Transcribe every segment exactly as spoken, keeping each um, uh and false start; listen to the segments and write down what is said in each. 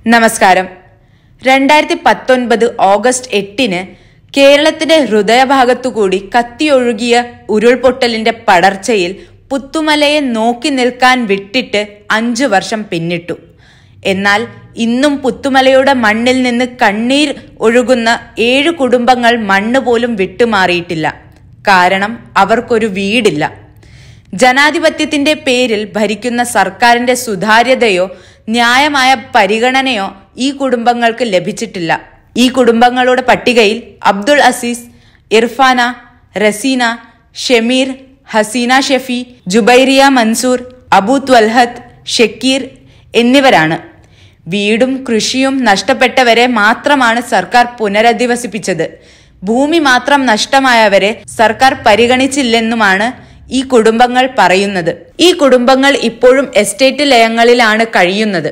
നമസ്കാരം. രണ്ടായിരത്തി പത്തൊൻപത് ഓഗസ്റ്റ് എട്ടിന് കേരളത്തിന്റെ ഹൃദയഭാഗത്തുകൂടി കത്തിയൊഴുകിയ ഉരുൾപൊട്ടലിന്റെ പടർച്ചയിൽ പുത്തുമലയെ നോക്കി നിൽക്കാൻ വിട്ടിട്ട് അഞ്ചു വർഷം പിന്നിട്ടു. എന്നാൽ ഇന്നും പുത്തുമലയുടെ മണ്ണിൽ നിന്ന് കണ്ണീർ ഒഴുകുന്ന ഏഴു കുടുംബങ്ങൾ മണ്ണ് പോലും വിട്ടുമാറിയിട്ടില്ല. കാരണം അവർക്കൊരു വീടില്ല. ജനാധിപത്യത്തിന്റെ പേരിൽ ഭരിക്കുന്ന സർക്കാരിന്റെ സുതാര്യതയോ ന്യായമായ പരിഗണനയോ ഈ കുടുംബങ്ങൾക്ക് ലഭിച്ചിട്ടില്ല. ഈ കുടുംബങ്ങളുടെ പട്ടികയിൽ അബ്ദുൾ അസീസ്, ഇർഫാന, റസീന, ഷമീർ, ഹസീന ഷെഫി, ജുബൈറിയ മൻസൂർ, അബു ത്വൽഹത്ത്, ഷക്കീർ എന്നിവരാണ്. വീടും കൃഷിയും നഷ്ടപ്പെട്ടവരെ മാത്രമാണ് സർക്കാർ പുനരധിവസിപ്പിച്ചത്. ഭൂമി മാത്രം നഷ്ടമായവരെ സർക്കാർ പരിഗണിച്ചില്ലെന്നുമാണ് ഈ കുടുംബങ്ങൾ പറയുന്നത്. ഈ കുടുംബങ്ങൾ ഇപ്പോഴും എസ്റ്റേറ്റ് ലയങ്ങളിലാണ് കഴിയുന്നത്.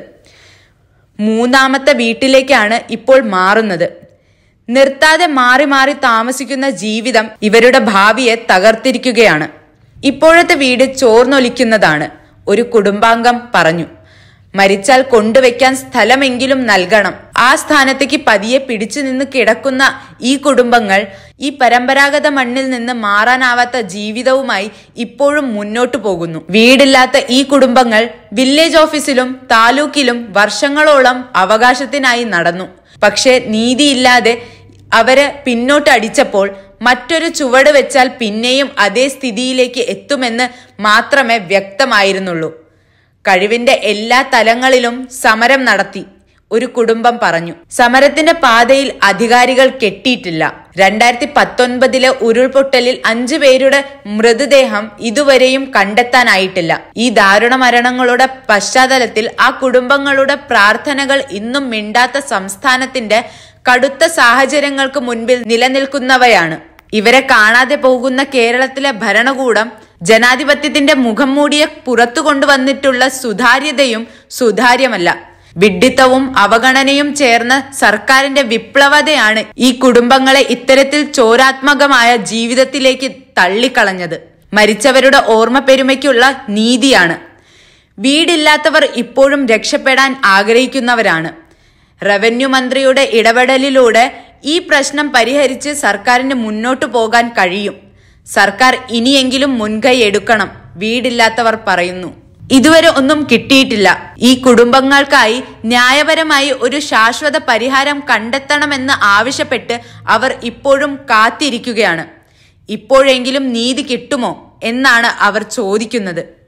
മൂന്നാമത്തെ വീട്ടിലേക്കാണ് ഇപ്പോൾ മാറുന്നത്. നിർത്താതെ മാറി മാറി താമസിക്കുന്ന ജീവിതം ഇവരുടെ ഭാവിയെ തകർത്തിരിക്കുകയാണ്. ഇപ്പോഴത്തെ വീട് ചോർന്നൊലിക്കുന്നതാണ്, ഒരു കുടുംബാംഗം പറഞ്ഞു. മരിച്ചാൽ കൊണ്ടുവയ്ക്കാൻ സ്ഥലമെങ്കിലും നൽകണം. ആ സ്ഥാനത്തേക്ക് പതിയെ പിടിച്ചു നിന്ന് കിടക്കുന്ന ഈ കുടുംബങ്ങൾ ഈ പരമ്പരാഗത മണ്ണിൽ നിന്ന് മാറാനാവാത്ത ജീവിതവുമായി ഇപ്പോഴും മുന്നോട്ടു പോകുന്നു. വീടില്ലാത്ത ഈ കുടുംബങ്ങൾ വില്ലേജ് ഓഫീസിലും താലൂക്കിലും വർഷങ്ങളോളം അവകാശത്തിനായി നടന്നു. പക്ഷെ നീതിയില്ലാതെ അവര് പിന്നോട്ട് അടിച്ചപ്പോൾ മറ്റൊരു ചുവട് വെച്ചാൽ പിന്നെയും അതേ സ്ഥിതിയിലേക്ക് എത്തുമെന്ന് മാത്രമേ വ്യക്തമായിരുന്നുള്ളൂ. കഴിവിന്റെ എല്ലാ തലങ്ങളിലും സമരം നടത്തി, ഒരു കുടുംബം പറഞ്ഞു. സമരത്തിന്റെ പാതയിൽ അധികാരികൾ കെട്ടിയിട്ടില്ല. രണ്ടായിരത്തി പത്തൊൻപതിലെ ഉരുൾപൊട്ടലിൽ അഞ്ചു പേരുടെ മൃതദേഹം ഇതുവരെയും കണ്ടെത്താനായിട്ടില്ല. ഈ ദാരുണ മരണങ്ങളുടെ പശ്ചാത്തലത്തിൽ ആ കുടുംബങ്ങളുടെ പ്രാർത്ഥനകൾ ഇന്നും മിണ്ടാത്ത സംസ്ഥാനത്തിന്റെ കടുത്ത സാഹചര്യങ്ങൾക്ക് മുൻപിൽ നിലനിൽക്കുന്നവയാണ്. ഇവരെ കാണാതെ പോകുന്ന കേരളത്തിലെ ഭരണകൂടം ജനാധിപത്യത്തിന്റെ മുഖം മൂടിയെ പുറത്തു കൊണ്ടുവന്നിട്ടുള്ള സുതാര്യതയും സുതാര്യമല്ല. വിഡ്ഢിത്തവും അവഗണനയും ചേർന്ന സർക്കാരിന്റെ വിപ്ലവതയാണ് ഈ കുടുംബങ്ങളെ ഇത്തരത്തിൽ ചോരാത്മകമായ ജീവിതത്തിലേക്ക് തള്ളിക്കളഞ്ഞത്. മരിച്ചവരുടെ ഓർമ്മ പെരുമയ്ക്കുള്ള നീതിയാണ്. വീടില്ലാത്തവർ ഇപ്പോഴും രക്ഷപ്പെടാൻ ആഗ്രഹിക്കുന്നവരാണ്. റവന്യൂ മന്ത്രിയുടെ ഇടപെടലിലൂടെ ഈ പ്രശ്നം പരിഹരിച്ച് സർക്കാരിന് മുന്നോട്ടു പോകാൻ കഴിയും. സർക്കാർ ഇനിയെങ്കിലും മുൻകൈ എടുക്കണം, വീടില്ലാത്തവർ പറയുന്നു. ഇതുവരെ ഒന്നും കിട്ടിയിട്ടില്ല. ഈ കുടുംബങ്ങൾക്കായി ന്യായപരമായി ഒരു ശാശ്വത പരിഹാരം കണ്ടെത്തണമെന്ന് ആവശ്യപ്പെട്ട് അവർ ഇപ്പോഴും കാത്തിരിക്കുകയാണ്. ഇപ്പോഴെങ്കിലും നീതി കിട്ടുമോ എന്നാണ് അവർ ചോദിക്കുന്നത്.